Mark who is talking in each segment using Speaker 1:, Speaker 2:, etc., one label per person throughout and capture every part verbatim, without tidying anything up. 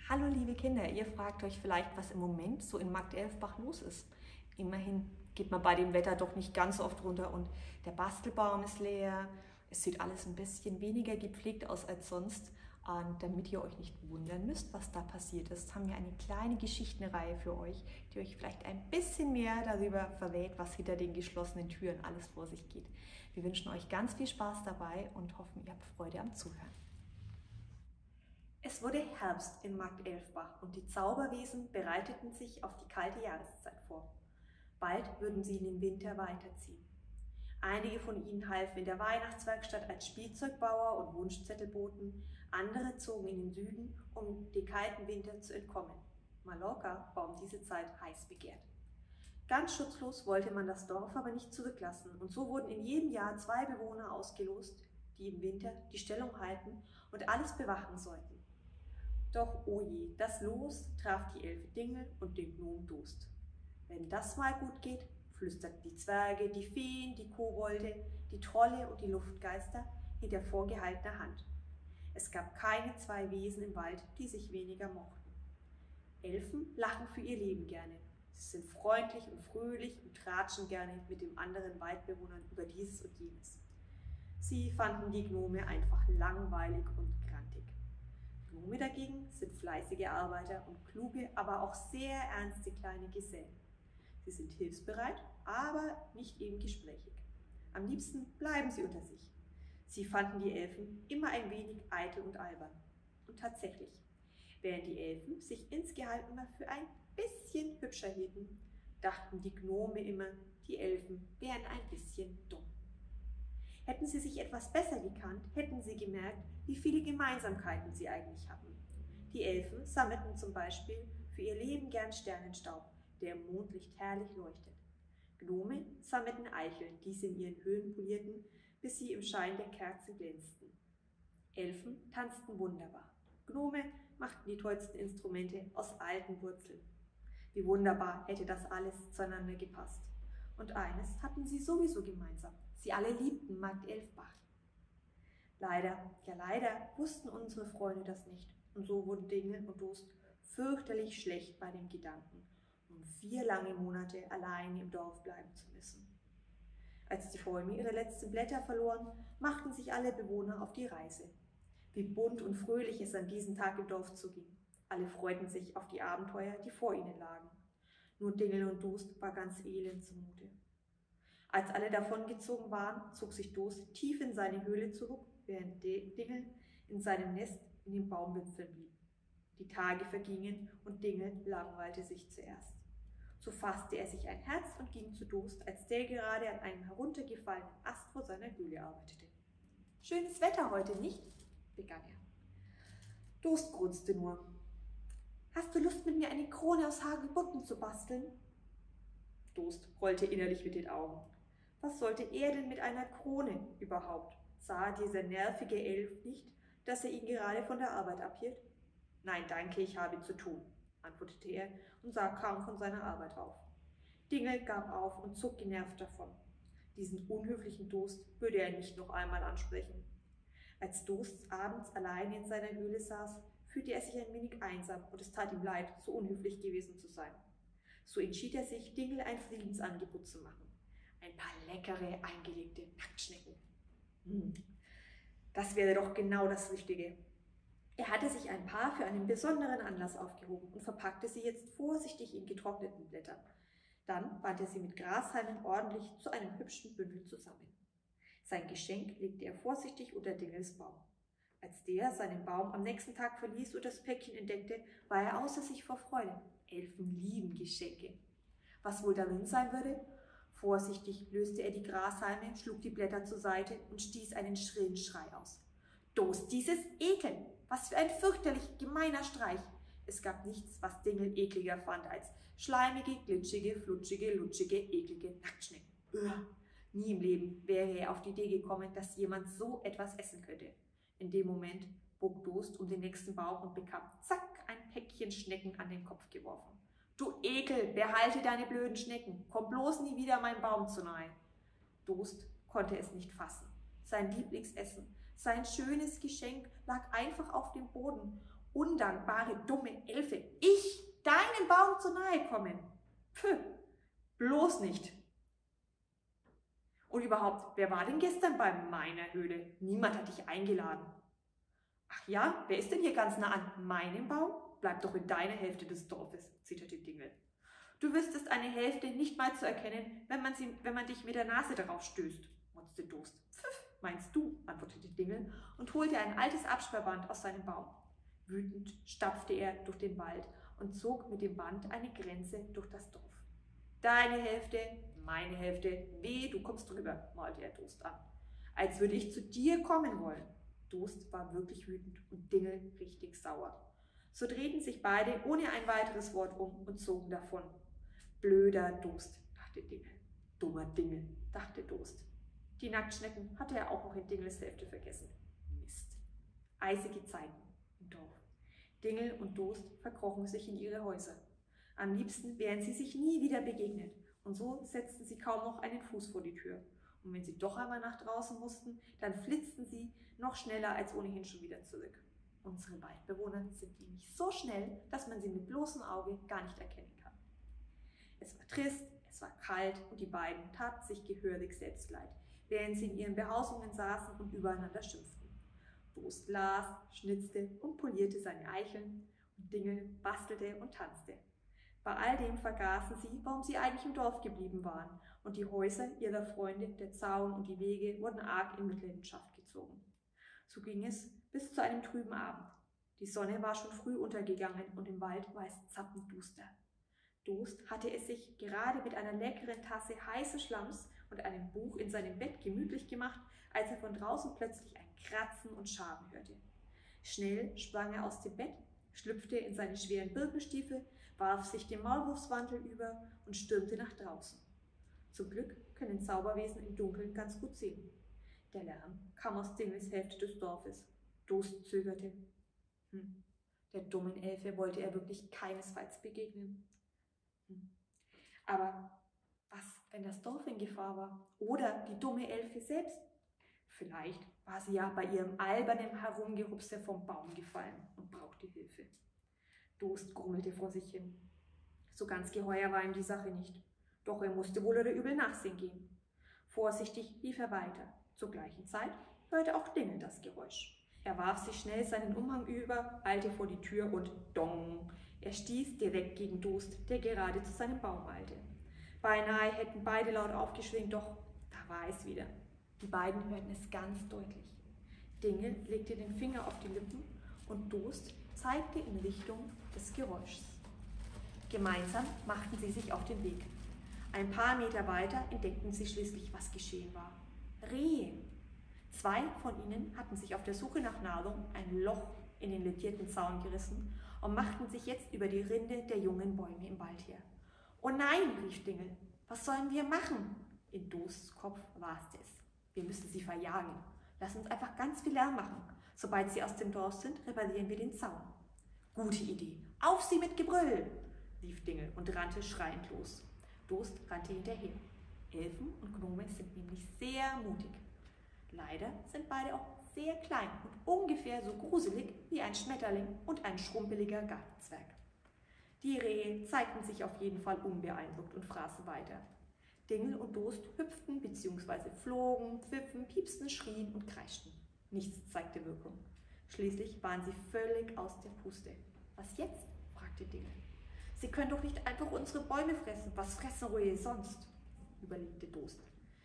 Speaker 1: Hallo liebe Kinder, ihr fragt euch vielleicht, was im Moment so in Markt-Elfbach los ist. Immerhin geht man bei dem Wetter doch nicht ganz so oft runter und der Bastelbaum ist leer. Es sieht alles ein bisschen weniger gepflegt aus als sonst. Und damit ihr euch nicht wundern müsst, was da passiert ist, haben wir eine kleine Geschichtenreihe für euch, die euch vielleicht ein bisschen mehr darüber verrät, was hinter den geschlossenen Türen alles vor sich geht. Wir wünschen euch ganz viel Spaß dabei und hoffen, ihr habt Freude am Zuhören. Es wurde Herbst in Markt-Elfbach und die Zauberwesen bereiteten sich auf die kalte Jahreszeit vor. Bald würden sie in den Winter weiterziehen. Einige von ihnen halfen in der Weihnachtswerkstatt als Spielzeugbauer und Wunschzettelboten, andere zogen in den Süden, um dem kalten Winter zu entkommen. Mallorca war um diese Zeit heiß begehrt. Ganz schutzlos wollte man das Dorf aber nicht zurücklassen und so wurden in jedem Jahr zwei Bewohner ausgelost, die im Winter die Stellung halten und alles bewachen sollten. Doch oh je, das Los traf die Elfe Dingel und den Gnom Dost. Wenn das mal gut geht, flüsterten die Zwerge, die Feen, die Kobolde, die Trolle und die Luftgeister hinter vorgehaltener Hand. Es gab keine zwei Wesen im Wald, die sich weniger mochten. Elfen lachen für ihr Leben gerne. Sie sind freundlich und fröhlich und tratschen gerne mit den anderen Waldbewohnern über dieses und jenes. Sie fanden die Gnome einfach langweilig und grantig. Gnome dagegen sind fleißige Arbeiter und kluge, aber auch sehr ernste kleine Gesellen. Sie sind hilfsbereit, aber nicht eben gesprächig. Am liebsten bleiben sie unter sich. Sie fanden die Elfen immer ein wenig eitel und albern. Und tatsächlich, während die Elfen sich insgeheim immer für ein bisschen hübscher hielten, dachten die Gnome immer, die Elfen wären ein bisschen dumm. Hätten sie sich etwas besser gekannt, hätten sie gemerkt, wie viele Gemeinsamkeiten sie eigentlich hatten. Die Elfen sammelten zum Beispiel für ihr Leben gern Sternenstaub, der im Mondlicht herrlich leuchtet. Gnome sammelten Eicheln, die sie in ihren Höhlen polierten, bis sie im Schein der Kerzen glänzten. Elfen tanzten wunderbar. Gnome machten die tollsten Instrumente aus alten Wurzeln. Wie wunderbar hätte das alles zueinander gepasst. Und eines hatten sie sowieso gemeinsam. Sie alle liebten Markt-Elfbach. Leider, ja leider, wussten unsere Freunde das nicht. Und so wurden Dingel und Dost fürchterlich schlecht bei dem Gedanken, um vier lange Monate allein im Dorf bleiben zu müssen. Als die Bäume ihre letzten Blätter verloren, machten sich alle Bewohner auf die Reise. Wie bunt und fröhlich es an diesem Tag im Dorf zuging. Alle freuten sich auf die Abenteuer, die vor ihnen lagen. Nur Dingel und Dost war ganz elend zumute. Als alle davongezogen waren, zog sich Dost tief in seine Höhle zurück, während Dingel in seinem Nest in den Baumwipfeln blieb. Die Tage vergingen und Dingel langweilte sich zuerst. So fasste er sich ein Herz und ging zu Dost, als der gerade an einem heruntergefallenen Ast vor seiner Höhle arbeitete. »Schönes Wetter heute, nicht?« begann er. Dost grunzte nur. »Hast du Lust, mit mir eine Krone aus Hagebutten zu basteln?« Dost rollte innerlich mit den Augen. Was sollte er denn mit einer Krone überhaupt? Sah dieser nervige Elf nicht, dass er ihn gerade von der Arbeit abhielt? »Nein, danke, ich habe zu tun«, antwortete er und sah kaum von seiner Arbeit auf. Dingel gab auf und zog genervt davon. Diesen unhöflichen Dost würde er nicht noch einmal ansprechen. Als Dost abends allein in seiner Höhle saß, fühlte er sich ein wenig einsam und es tat ihm leid, so unhöflich gewesen zu sein. So entschied er sich, Dingel ein Friedensangebot zu machen. Ein paar leckere, eingelegte Nacktschnecken. Hm. Das wäre doch genau das Richtige. Er hatte sich ein paar für einen besonderen Anlass aufgehoben und verpackte sie jetzt vorsichtig in getrockneten Blättern. Dann band er sie mit Grashalmen ordentlich zu einem hübschen Bündel zusammen. Sein Geschenk legte er vorsichtig unter Dingels Baum. Als der seinen Baum am nächsten Tag verließ und das Päckchen entdeckte, war er außer sich vor Freude. Elfen lieben Geschenke. Was wohl darin sein würde? Vorsichtig löste er die Grashalme, schlug die Blätter zur Seite und stieß einen schrillen Schrei aus. »Dost, dieses Ekeln! Was für ein fürchterlich gemeiner Streich!« Es gab nichts, was Dingel ekliger fand als schleimige, glitschige, flutschige, lutschige, eklige Nacktschnecken. Uah. Nie im Leben wäre er auf die Idee gekommen, dass jemand so etwas essen könnte. In dem Moment bog Dost um den nächsten Baum und bekam zack ein Päckchen Schnecken an den Kopf geworfen. »Du Ekel, behalte deine blöden Schnecken, komm bloß nie wieder meinem Baum zu nahe!« Dost konnte es nicht fassen. Sein Lieblingsessen, sein schönes Geschenk lag einfach auf dem Boden Undankbare, dumme Elfe, ich, deinem Baum zu nahe kommen? Pfui, bloß nicht. Und überhaupt, wer war denn gestern bei meiner Höhle? Niemand hat dich eingeladen. Ach ja, wer ist denn hier ganz nah an meinem Baum? Bleib doch in deiner Hälfte des Dorfes, zitterte Dingel. Du wüsstest eine Hälfte nicht mal zu erkennen, wenn man, sie, wenn man dich mit der Nase darauf stößt, motzte Durst. Pfiff, meinst du, antwortete Dingel und holte ein altes Absperrband aus seinem Baum. Wütend stapfte er durch den Wald und zog mit dem Band eine Grenze durch das Dorf. Deine Hälfte, meine Hälfte, weh, du kommst drüber, malte er Durst an. Als würde ich zu dir kommen wollen. Durst war wirklich wütend und Dingel richtig sauer. So drehten sich beide ohne ein weiteres Wort um und zogen davon. Blöder Durst, dachte Dingel. Dummer Dingel, dachte Durst. Die Nacktschnecken hatte er auch noch in Dingels Hälfte vergessen. Mist. Eisige Zeiten im Dorf. Dingel und Durst verkrochen sich in ihre Häuser. Am liebsten wären sie sich nie wieder begegnet, und so setzten sie kaum noch einen Fuß vor die Tür. Und wenn sie doch einmal nach draußen mussten, dann flitzten sie noch schneller als ohnehin schon wieder zurück. Unsere Waldbewohner sind nämlich so schnell, dass man sie mit bloßem Auge gar nicht erkennen kann. Es war trist, es war kalt und die beiden taten sich gehörig Selbstleid, während sie in ihren Behausungen saßen und übereinander schimpften. Durst las, schnitzte und polierte seine Eicheln und Dingel bastelte und tanzte. Bei all dem vergaßen sie, warum sie eigentlich im Dorf geblieben waren, und die Häuser ihrer Freunde, der Zaun und die Wege wurden arg in Mitleidenschaft gezogen. So ging es bis zu einem trüben Abend. Die Sonne war schon früh untergegangen und im Wald war es zappenduster. Durst hatte es sich gerade mit einer leckeren Tasse heißen Schlamms und einem Buch in seinem Bett gemütlich gemacht, als er von draußen plötzlich ein Kratzen und Schaben hörte. Schnell sprang er aus dem Bett, schlüpfte in seine schweren Birkenstiefel, warf sich den Maulwurfsmantel über und stürmte nach draußen. Zum Glück können Zauberwesen im Dunkeln ganz gut sehen. Der Lärm kam aus Dingels Hälfte des Dorfes. Durst zögerte. Hm. Der dummen Elfe wollte er wirklich keinesfalls begegnen. Hm. Aber was, wenn das Dorf in Gefahr war? Oder die dumme Elfe selbst? Vielleicht war sie ja bei ihrem albernen Herumgerupse vom Baum gefallen und brauchte Hilfe. Durst grummelte vor sich hin. So ganz geheuer war ihm die Sache nicht. Doch er musste wohl oder übel nachsehen gehen. Vorsichtig lief er weiter. Zur gleichen Zeit hörte auch Dingel das Geräusch. Er warf sich schnell seinen Umhang über, eilte vor die Tür und dong! Er stieß direkt gegen Durst, der gerade zu seinem Baum eilte. Beinahe hätten beide laut aufgeschwingt, doch da war es wieder. Die beiden hörten es ganz deutlich. Dingel legte den Finger auf die Lippen und Durst zeigte in Richtung des Geräuschs. Gemeinsam machten sie sich auf den Weg. Ein paar Meter weiter entdeckten sie schließlich, was geschehen war. Rehe! Zwei von ihnen hatten sich auf der Suche nach Nahrung ein Loch in den ledierten Zaun gerissen und machten sich jetzt über die Rinde der jungen Bäume im Wald her. »Oh nein«, rief Dingel, »was sollen wir machen?« In Dursts Kopf raste es. »Wir müssen sie verjagen. Lass uns einfach ganz viel Lärm machen. Sobald sie aus dem Dorf sind, reparieren wir den Zaun.« »Gute Idee. Auf sie mit Gebrüll«, rief Dingel und rannte schreiend los. Durst rannte hinterher. Elfen und Gnome sind nämlich sehr mutig. Leider sind beide auch sehr klein und ungefähr so gruselig wie ein Schmetterling und ein schrumpeliger Gartenzwerg. Die Rehe zeigten sich auf jeden Fall unbeeindruckt und fraßen weiter. Dingel und Durst hüpften bzw. flogen, pfiffen, piepsten, schrien und kreischten. Nichts zeigte Wirkung. Schließlich waren sie völlig aus der Puste. »Was jetzt?« fragte Dingel. »Sie können doch nicht einfach unsere Bäume fressen. Was fressen Rehe sonst?« überlegte Durst.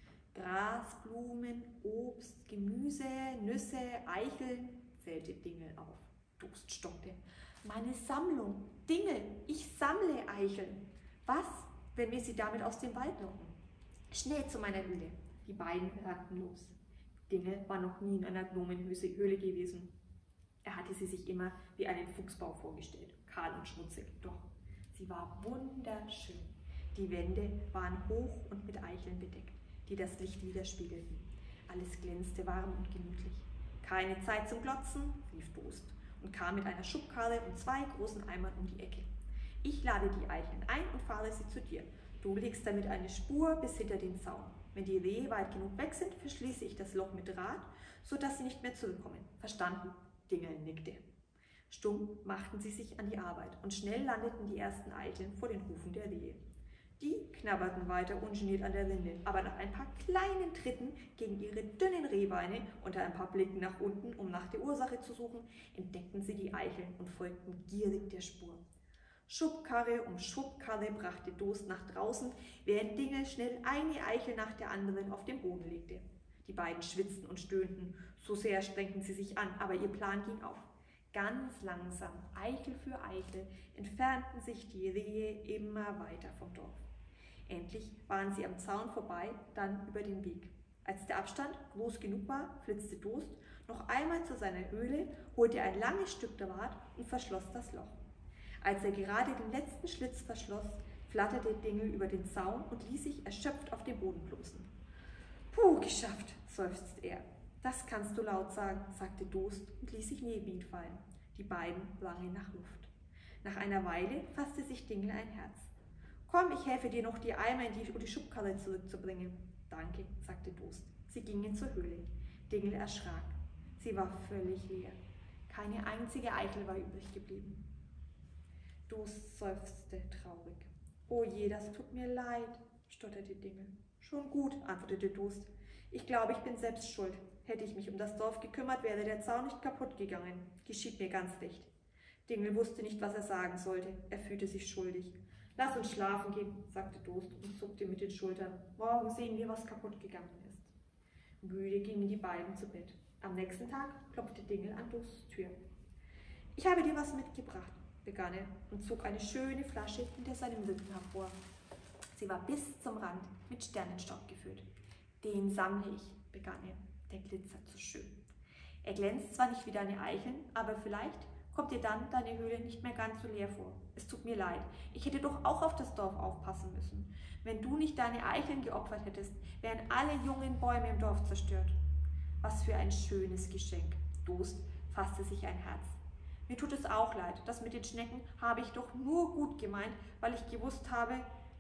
Speaker 1: »Gras, Blumen, Obst, Gemüse, Nüsse, Eicheln«, zählte Dingel auf. Durst stockte. »Meine Sammlung! Dingel, ich sammle Eicheln! Was, wenn wir sie damit aus dem Wald locken? Schnell zu meiner Höhle!« Die beiden rannten los. Dingel war noch nie in einer Gnomenhöhle gewesen. Er hatte sie sich immer wie einen Fuchsbau vorgestellt, kahl und schmutzig. Doch sie war wunderschön. Die Wände waren hoch und mit Eicheln bedeckt, die das Licht widerspiegelten. Alles glänzte warm und gemütlich. »Keine Zeit zum Glotzen«, rief Durst und kam mit einer Schubkarre und zwei großen Eimern um die Ecke. »Ich lade die Eicheln ein und fahre sie zu dir. Du legst damit eine Spur bis hinter den Zaun. Wenn die Rehe weit genug weg sind, verschließe ich das Loch mit Draht, sodass sie nicht mehr zurückkommen. Verstanden?« Dingel nickte. Stumm machten sie sich an die Arbeit und schnell landeten die ersten Eicheln vor den Hufen der Rehe. Die knabberten weiter ungeniert an der Rinde, aber nach ein paar kleinen Tritten gegen ihre dünnen Rehbeine und ein paar Blicken nach unten, um nach der Ursache zu suchen, entdeckten sie die Eicheln und folgten gierig der Spur. Schubkarre um Schubkarre brachte Dost nach draußen, während Dingel schnell eine Eichel nach der anderen auf den Boden legte. Die beiden schwitzten und stöhnten, so sehr strengten sie sich an, aber ihr Plan ging auf. Ganz langsam, Eichel für Eichel, entfernten sich die Rehe immer weiter vom Dorf. Endlich waren sie am Zaun vorbei, dann über den Weg. Als der Abstand groß genug war, flitzte Dost noch einmal zu seiner Höhle, holte ein langes Stück Draht und verschloss das Loch. Als er gerade den letzten Schlitz verschloss, flatterte Dingel über den Zaun und ließ sich erschöpft auf den Boden plumpsen. »Puh, geschafft«, seufzte er. »Das kannst du laut sagen«, sagte Dost und ließ sich neben ihn fallen. Die beiden rangen nach Luft. Nach einer Weile fasste sich Dingel ein Herz. »Komm, ich helfe dir noch, die Eimer in die, die Schubkarre zurückzubringen.« »Danke«, sagte Dost. Sie gingen zur Höhle. Dingel erschrak. Sie war völlig leer. Keine einzige Eichel war übrig geblieben. Dost seufzte traurig. »Oh je, das tut mir leid«, stotterte Dingel. »Schon gut«, antwortete Dost. »Ich glaube, ich bin selbst schuld. Hätte ich mich um das Dorf gekümmert, wäre der Zaun nicht kaputt gegangen. Geschieht mir ganz recht.« Dingel wusste nicht, was er sagen sollte. Er fühlte sich schuldig. »Lass uns schlafen gehen«, sagte Dost und zuckte mit den Schultern. »Morgen sehen wir, was kaputt gegangen ist.« Müde gingen die beiden zu Bett. Am nächsten Tag klopfte Dingel an Dosts Tür. »Ich habe dir was mitgebracht«, begann er und zog eine schöne Flasche hinter seinem Rücken hervor. Sie war bis zum Rand mit Sternenstaub gefüllt. »Den sammle ich«, begann er. »Der glitzert so schön. Er glänzt zwar nicht wie deine Eicheln, aber vielleicht kommt dir dann deine Höhle nicht mehr ganz so leer vor. Es tut mir leid, ich hätte doch auch auf das Dorf aufpassen müssen. Wenn du nicht deine Eicheln geopfert hättest, wären alle jungen Bäume im Dorf zerstört.« Was für ein schönes Geschenk. Dost fasste sich ein Herz. »Mir tut es auch leid, das mit den Schnecken habe ich doch nur gut gemeint, weil ich gewusst habe,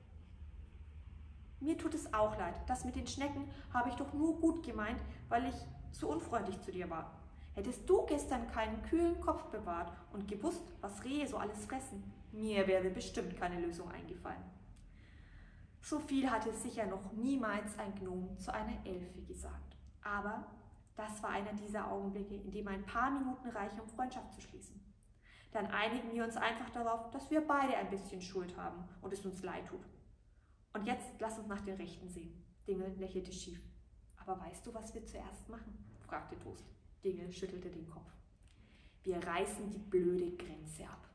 Speaker 1: Mir tut es auch leid, das mit den Schnecken habe ich doch nur gut gemeint, weil ich so unfreundlich zu dir war. Hättest du gestern keinen kühlen Kopf bewahrt und gewusst, was Rehe so alles fressen, mir wäre bestimmt keine Lösung eingefallen.« So viel hatte sicher noch niemals ein Gnom zu einer Elfe gesagt. Aber das war einer dieser Augenblicke, in dem ein paar Minuten reichen, um Freundschaft zu schließen. Dann einigen wir uns einfach darauf, dass wir beide ein bisschen Schuld haben und es uns leid tut. Und jetzt lass uns nach den Rechten sehen. Dingel lächelte schief. »Aber weißt du, was wir zuerst machen?«, fragte Dost. Dingel schüttelte den Kopf. »Wir reißen die blöde Grenze ab.«